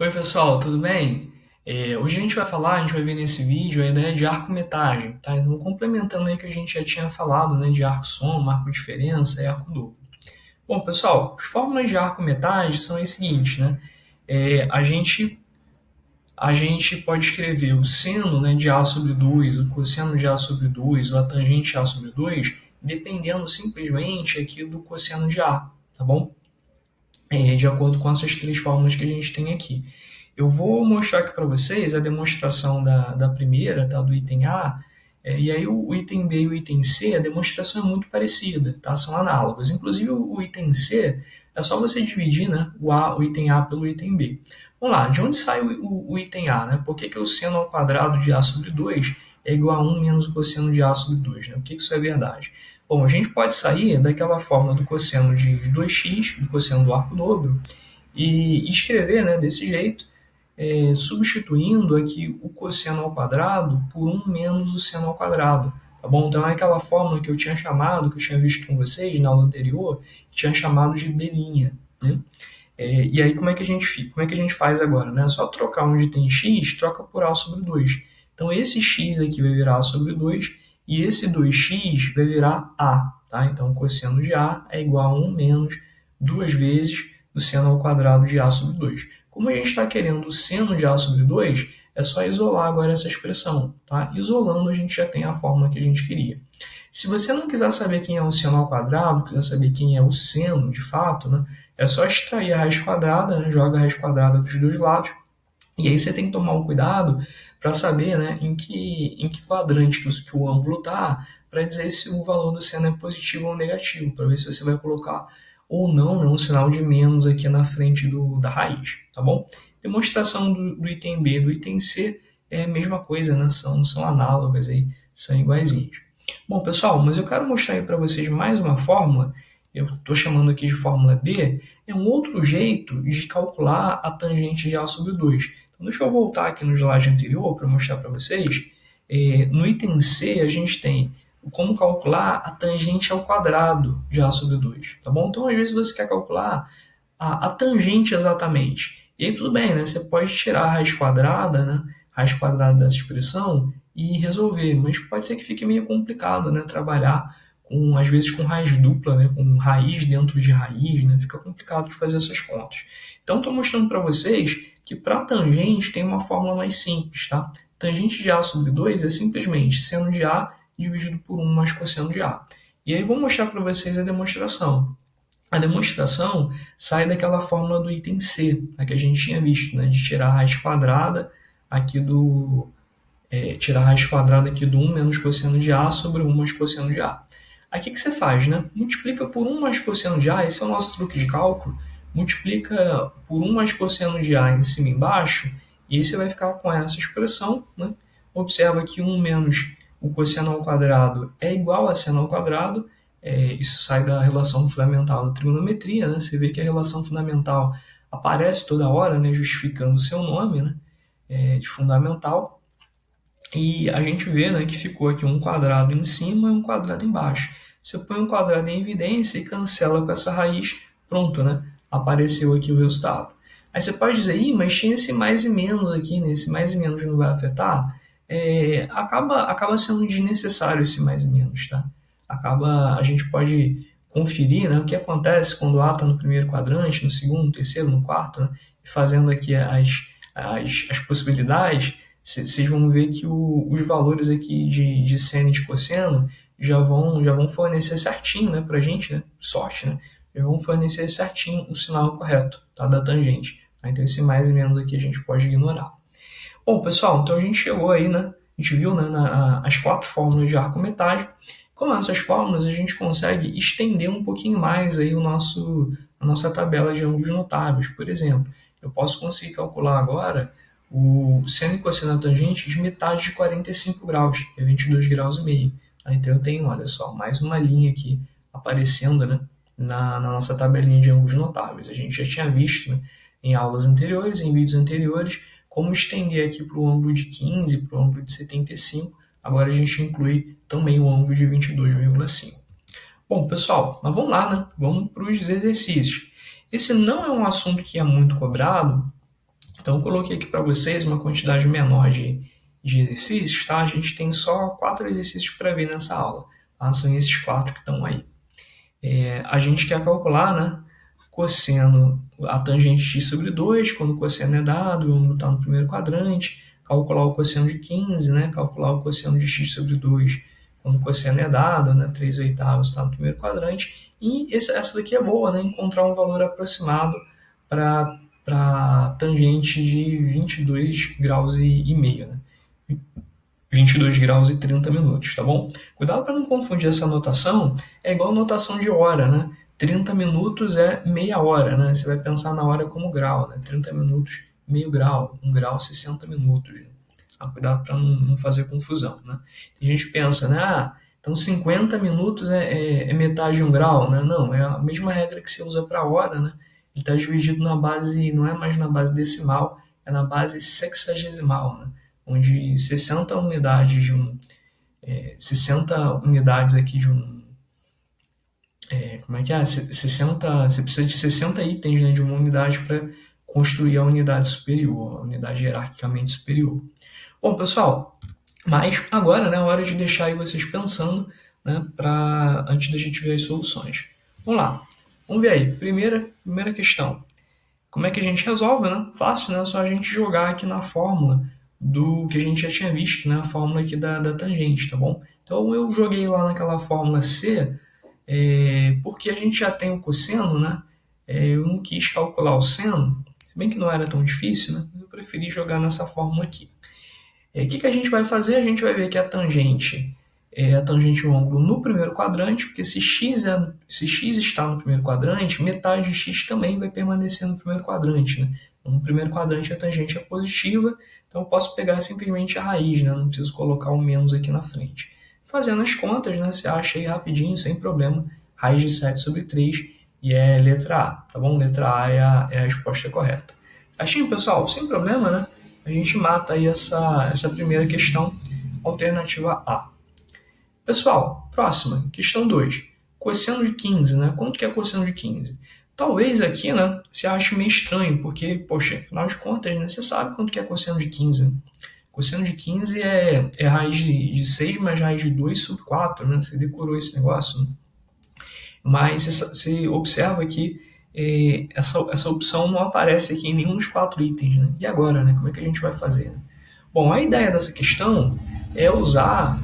Oi pessoal, tudo bem? Hoje a gente vai ver nesse vídeo a ideia de arco-metagem, tá? Então complementando aí o que a gente já tinha falado, né, de arco-soma, arco-diferença e arco-duplo. Bom pessoal, as fórmulas de arco-metagem são as seguintes, né? É, a gente, a gente pode escrever o seno, né, de A sobre 2, o cosseno de A sobre 2, ou a tangente de A sobre 2, dependendo simplesmente aqui do cosseno de A, tá bom? De acordo com essas três fórmulas que a gente tem aqui. Eu vou mostrar aqui para vocês a demonstração da primeira, tá, do item A, e aí o item B e o item C, a demonstração é muito parecida, tá, são análogas. Inclusive o item C é só você dividir, né, o item A pelo item B. Vamos lá, de onde sai o item A? Né? Por que o seno ao quadrado de A sobre 2 é igual a 1 menos o cosseno de A sobre 2? Né? Por que isso é verdade? Bom, a gente pode sair daquela forma do cosseno de 2x, do cosseno do arco dobro, e escrever, né, desse jeito, substituindo aqui o cosseno ao quadrado por 1 menos o seno ao quadrado. Tá bom? Então é aquela fórmula que eu tinha chamado, que eu tinha visto com vocês na aula anterior, que tinha chamado de B'. Né? E aí como é que a gente fica? Como é que a gente faz agora? Né? É só trocar onde tem x, troca por A sobre 2. Então esse x aqui vai virar A sobre 2 e esse 2x vai virar A. Tá? Então o cosseno de A é igual a 1 menos 2 vezes o seno ao quadrado de A sobre 2. Como a gente está querendo o seno de A sobre 2, é só isolar agora essa expressão. Tá? Isolando, a gente já tem a fórmula que a gente queria. Se você não quiser saber quem é o seno ao quadrado, quiser saber quem é o seno de fato, né, é só extrair a raiz quadrada, né, joga a raiz quadrada dos dois lados, e aí você tem que tomar um cuidado para saber, né, em que quadrante que o ângulo está, para dizer se o valor do seno é positivo ou negativo, para ver se você vai colocar ou não, né, um sinal de menos aqui na frente da raiz, tá bom? Demonstração do item B e do item C é a mesma coisa, né? São análogas, aí, são iguaizinhas. Bom, pessoal, mas eu quero mostrar aí para vocês mais uma fórmula, eu estou chamando aqui de fórmula B, é um outro jeito de calcular a tangente de A sobre 2. Então, deixa eu voltar aqui no slide anterior para mostrar para vocês. No item C, a gente tem como calcular a tangente ao quadrado de A sobre 2, tá bom? Então, às vezes você quer calcular a tangente exatamente. E aí tudo bem, né? Você pode tirar a raiz quadrada, né? Raiz quadrada dessa expressão e resolver, mas pode ser que fique meio complicado, né? Trabalhar às vezes com raiz dupla, né? Com raiz dentro de raiz, né? Fica complicado de fazer essas contas. Então, estou mostrando para vocês que para tangente tem uma fórmula mais simples, tá? Tangente de A sobre 2 é simplesmente seno de A dividido por 1 mais cosseno de A. E aí vou mostrar para vocês a demonstração. A demonstração sai daquela fórmula do item C, a que a gente tinha visto, né, de tirar a raiz quadrada aqui tirar a raiz quadrada aqui do 1 menos cosseno de A sobre 1 mais cosseno de A. Aqui o que você faz? Né? Multiplica por 1 mais cosseno de A, esse é o nosso truque de cálculo, multiplica por 1 mais cosseno de A em cima e embaixo, e aí você vai ficar com essa expressão. Né? Observa que 1 menos o cosseno ao quadrado é igual a seno ao quadrado, isso sai da relação fundamental da trigonometria, né? Você vê que a relação fundamental aparece toda hora, né? Justificando o seu nome, né? De fundamental. E a gente vê, né, que ficou aqui um quadrado em cima e um quadrado embaixo. Você põe um quadrado em evidência e cancela com essa raiz, pronto, né? Apareceu aqui o resultado. Aí você pode dizer, mas tinha esse mais e menos aqui, né? Esse mais e menos não vai afetar? Acaba sendo desnecessário esse mais e menos, tá? A gente pode conferir, né, o que acontece quando A está no primeiro quadrante, no segundo, no terceiro, no quarto, né, e fazendo aqui as possibilidades, vocês vão ver que os valores aqui de seno e de cosseno já vão fornecer certinho, né, para a gente, né, sorte, né, já vão fornecer certinho o sinal correto, tá, da tangente. Então esse mais e menos aqui a gente pode ignorar. Bom, pessoal, então a gente chegou aí, né, a gente viu, né, as 4 fórmulas de arco-metagem. Com essas fórmulas, a gente consegue estender um pouquinho mais aí a nossa tabela de ângulos notáveis. Por exemplo, eu posso conseguir calcular agora o seno e cosseno da tangente de metade de 45 graus, que é 22 graus e meio. Então eu tenho, olha só, mais uma linha aqui aparecendo, né, na nossa tabelinha de ângulos notáveis. A gente já tinha visto, né, em aulas anteriores, em vídeos anteriores, como estender aqui para o ângulo de 15, para o ângulo de 75. Agora a gente inclui também o ângulo de 22,5. Bom, pessoal, mas vamos lá, né? Vamos para os exercícios. Esse não é um assunto que é muito cobrado, Então, eu coloquei aqui para vocês uma quantidade menor de exercícios, tá? A gente tem só 4 exercícios para ver nessa aula, tá? São esses 4 que estão aí. A gente quer calcular, né, cosseno, a tangente x sobre 2, quando o cosseno é dado, o ângulo está no primeiro quadrante, calcular o cosseno de 15, né, calcular o cosseno de x sobre 2, quando o cosseno é dado, né, 3/8 está no primeiro quadrante, e essa daqui é boa, né, encontrar um valor aproximado para tangente de 22 graus e meio, né? 22 graus e 30 minutos, tá bom? Cuidado para não confundir essa notação, é igual a notação de hora, né? 30 minutos é meia hora, né? Você vai pensar na hora como grau, né? 30 minutos, meio grau, 1 grau, 60 minutos. Né? Cuidado para não fazer confusão, né? Tem gente que pensa, né? Então 50 minutos é metade de 1 grau, né? Não, é a mesma regra que você usa para hora, né? Ele está dividido na base, não é mais na base decimal, é na base sexagesimal, né? Onde 60 unidades de 60 unidades aqui de como é que é? 60, você precisa de 60 itens, né, de uma unidade para construir a unidade superior, a unidade hierarquicamente superior. Bom, pessoal, mas agora, né, é hora de deixar aí vocês pensando, né, antes da gente ver as soluções. Vamos lá, vamos ver aí. Primeira questão. Como é que a gente resolve, né? Fácil, né? É só a gente jogar aqui na fórmula do que a gente já tinha visto, né? A fórmula aqui da tangente, tá bom? Então eu joguei lá naquela fórmula C, porque a gente já tem o cosseno, né? Eu não quis calcular o seno, se bem que não era tão difícil, né? Eu preferi jogar nessa fórmula aqui. O que a gente vai fazer? A gente vai ver que a tangente do ângulo no primeiro quadrante, porque se x está no primeiro quadrante, metade de x também vai permanecer no primeiro quadrante. Né? No primeiro quadrante a tangente é positiva, então eu posso pegar simplesmente a raiz, né? Não preciso colocar o menos aqui na frente. Fazendo as contas, né, você acha aí rapidinho, sem problema, raiz de 7 sobre 3, e é letra A, tá bom? Letra A é a resposta correta. Achei, pessoal? Sem problema, né? A gente mata aí essa primeira questão, alternativa A. Pessoal, próxima, questão 2. Cosseno de 15, né? Quanto que é cosseno de 15? Talvez aqui, né, você ache meio estranho, porque, poxa, afinal de contas, né, você sabe quanto que é cosseno de 15. Né? Cosseno de 15 é raiz de 6 mais raiz de 2 sobre 4, né? Você decorou esse negócio, né? Mas você observa que essa opção não aparece aqui em nenhum dos 4 itens, né? E agora, né? Como é que a gente vai fazer? Né? Bom, a ideia dessa questão é usar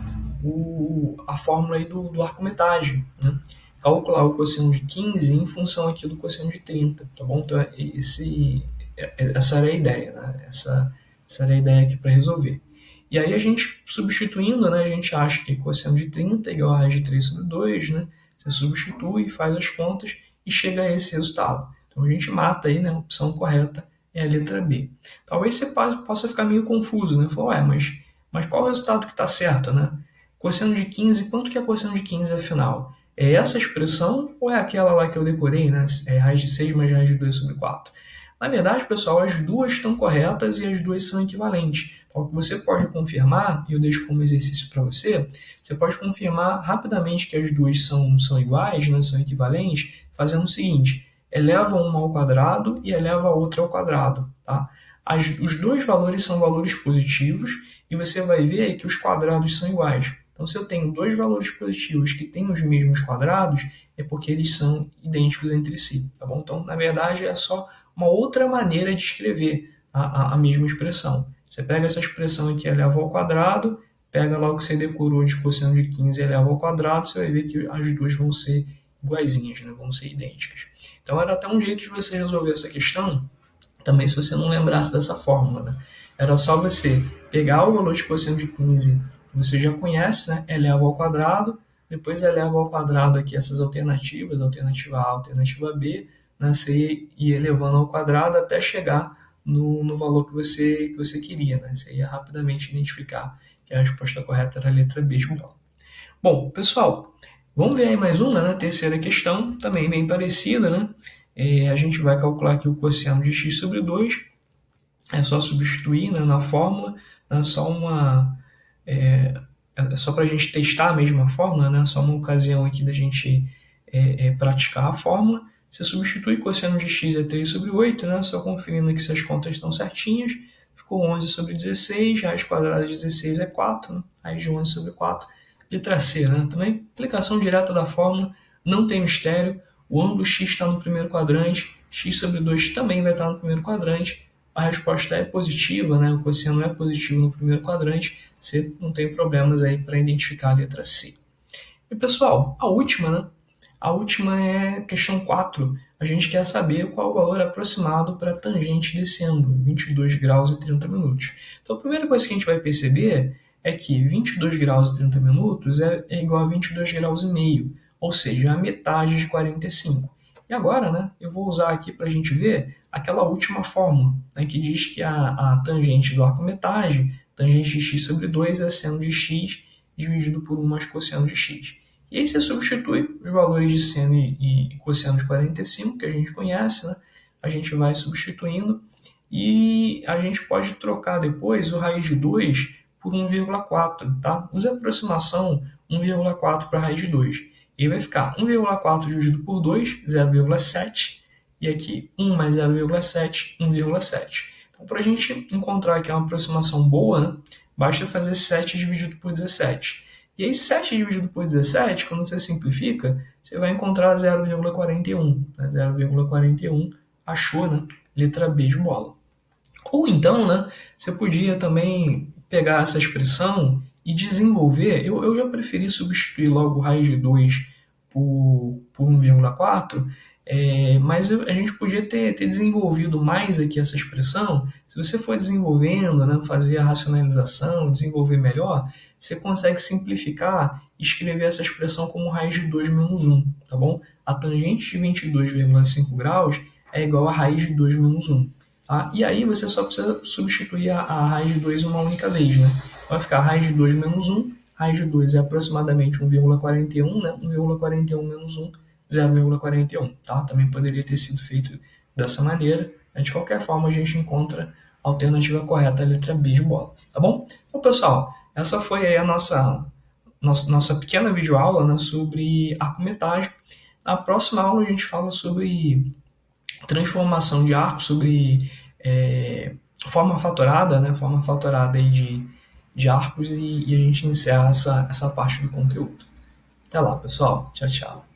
a fórmula aí do arcometagem, né? Calcular o cosseno de 15 em função aqui do cosseno de 30, tá bom? Então, essa era a ideia, né? Essa era a ideia aqui para resolver. E aí a gente, substituindo, né, a gente acha que cosseno de 30 é igual a raiz de 3 sobre 2, né? Você substitui, faz as contas e chega a esse resultado. Então a gente mata aí, né? A opção correta é a letra B. Talvez você possa ficar meio confuso, né? Falar, mas qual é o resultado que está certo, né? Cosseno de 15, quanto que é cosseno de 15 afinal? É essa expressão ou é aquela lá que eu decorei, né? É raiz de 6 mais raiz de 2 sobre 4? Na verdade, pessoal, as duas estão corretas e as duas são equivalentes. Então, o que você pode confirmar, e eu deixo como exercício para você, você pode confirmar rapidamente que as duas são iguais, né? São equivalentes, fazendo o seguinte, eleva uma ao quadrado e eleva a outra ao quadrado, tá? Os dois valores são valores positivos e você vai ver que os quadrados são iguais. Então, se eu tenho dois valores positivos que têm os mesmos quadrados, é porque eles são idênticos entre si, tá bom? Então, na verdade, é só uma outra maneira de escrever a mesma expressão. Você pega essa expressão aqui, eleva ao quadrado, pega lá o que você decorou de cosseno de 15 e eleva ao quadrado, você vai ver que as duas vão ser iguaizinhas, né? Vão ser idênticas. Então, era até um jeito de você resolver essa questão, também se você não lembrasse dessa fórmula, né? Era só você pegar o valor de cosseno de 15 que você já conhece, né? Eleva ao quadrado, depois eleva ao quadrado aqui essas alternativas, alternativa A, alternativa B, né? Você ia elevando ao quadrado até chegar no valor que você queria, né? Você ia rapidamente identificar que a resposta correta era a letra B de então. Bom, pessoal, vamos ver aí mais uma, né? Terceira questão, também bem parecida, né? A gente vai calcular aqui o cosseno de x sobre 2, é só substituir, né, na fórmula, né, só para a gente testar a mesma fórmula, né, só uma ocasião aqui da gente praticar a fórmula. Você substitui cosseno de x é 3 sobre 8, né? Só conferindo aqui se as contas estão certinhas. Ficou 11 sobre 16, raiz quadrada de 16 é 4, né? Raiz de 11 sobre 4. Letra C, né? Também aplicação direta da fórmula, não tem mistério. O ângulo x está no primeiro quadrante, x sobre 2 também vai estar no primeiro quadrante. A resposta é positiva, né? O cosseno é positivo no primeiro quadrante. Você não tem problemas aí para identificar a letra C. E pessoal, a última, né? A última é questão 4. A gente quer saber qual o valor aproximado para a tangente desse ângulo, 22 graus e 30 minutos. Então a primeira coisa que a gente vai perceber é que 22 graus e 30 minutos é igual a 22 graus e meio, ou seja, a metade de 45. E agora, né, eu vou usar aqui para a gente ver aquela última fórmula, né, que diz que a tangente do arco metade, tangente de x sobre 2 é seno de x dividido por 1 mais cosseno de x. E aí você substitui os valores de seno e cosseno de 45, que a gente conhece, né? A gente vai substituindo e a gente pode trocar depois o raiz de 2 por 1,4, tá? Use a aproximação 1,4 para a raiz de 2. E aí vai ficar 1,4 dividido por 2, 0,7. E aqui 1 mais 0,7, 1,7. Então, para a gente encontrar aqui uma aproximação boa, né, basta fazer 7 dividido por 17. E aí 7 dividido por 17, quando você simplifica, você vai encontrar 0,41. Né? 0,41, achou, né? Letra B de bola. Ou então, né, você podia também pegar essa expressão e desenvolver. Eu já preferi substituir logo raiz de 2 por 1,4, mas a gente podia ter desenvolvido mais aqui essa expressão. Se você for desenvolvendo, né, fazer a racionalização, desenvolver melhor, você consegue simplificar e escrever essa expressão como raiz de 2 menos 1, tá bom? A tangente de 22,5 graus é igual a raiz de 2 menos 1. Tá? E aí você só precisa substituir a raiz de 2 uma única vez, né? Vai ficar raiz de 2 menos 1, raiz de 2 é aproximadamente 1,41, né? 1,41 menos 1, 0,41. Tá? Também poderia ter sido feito dessa maneira. De qualquer forma, a gente encontra a alternativa correta, a letra B de bola. Tá bom? Então, pessoal, essa foi aí a nossa pequena videoaula, né, sobre arcometagem. Na próxima aula a gente fala sobre transformação de arco, sobre forma fatorada, né, forma fatorada aí de arcos, e a gente encerra essa parte do conteúdo. Até lá, pessoal. Tchau, tchau.